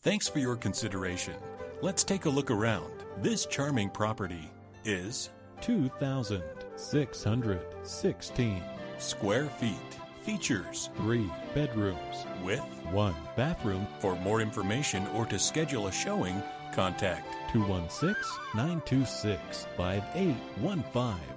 Thanks for your consideration. Let's take a look around. This charming property is 2,616 square feet. Features 3 bedrooms with 1 bathroom. For more information or to schedule a showing, contact 216-926-5815.